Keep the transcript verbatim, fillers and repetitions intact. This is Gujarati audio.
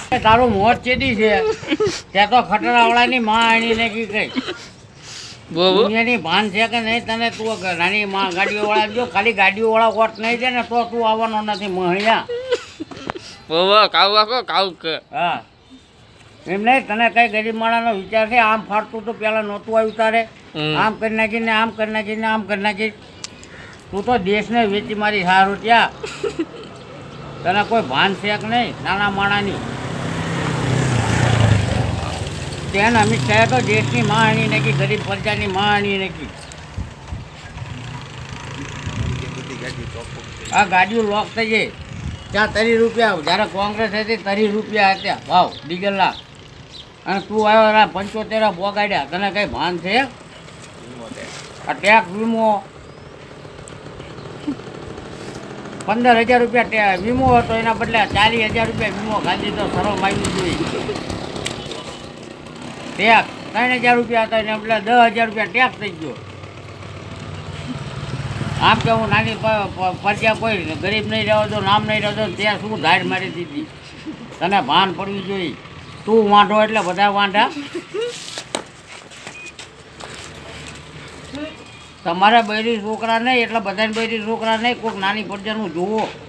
તારું મોત ચેતી છે ત્યાં તો ખટરાવાળાની માં આણી ને કી કઈ દુનિયાની ભાન છે કે નહીં તને તું નાની માં ગાડીઓ વાળા જો ખાલી ગાડીઓ વાળા વોટ નહીં દે ને તો તું આવવાનો નથી મહિયા બોવા કાવ આકો કાવ કે હા એમ નહીં તને કઈ ગરીબ માણસનો વિચાર છે આમ ફાડતું તો પેલા નહોતું આવ્યું તારે આમ કરી નાખીને આમ કરી નાખીને આમ કરી નાખી તું તો દેશને વેચી મારી સારું ત્યાં તને કોઈ ભાન છે કે નહીં નાના માણાની તેને અમિત શાહે તો દેશની માં આણી નાખી ગરીબ પ્રજાની માં આણી નાખી આ ગાડીઓ લોક થઈ જાય ત્યાં તરી રૂપિયા જ્યારે કોંગ્રેસ હતી તરી રૂપિયા હતા ભાવ ડીઝલના અને તું આવ્યો પંચોતેર બોગાડ્યા તને કંઈ ભાન છે આ ટેક્સ વીમો પંદર હજાર રૂપિયા વીમો હતો એના બદલે ચાલીસ હજાર રૂપિયા વીમો ખાલી તો સરળ આવી જોઈએ ટેક્સ ત્રણ હજાર રૂપિયા હતા એના બદલે દસ હજાર રૂપિયા ટેક્સ થઈ ગયો આમ કે હું નાની પ્રજા કોઈ ગરીબ નહીં રહેવો દો નામ નહીં રહેવો દો ત્યાં શું ધાડ મારી દીધી તને ભાન પડવી જોઈએ તું વાંઢો એટલે બધા વાંઢા તમારા બૈરી છોકરા નહીં એટલે બધાને બૈરી છોકરા નહીં કોઈક નાની પ્રજાનું જુઓ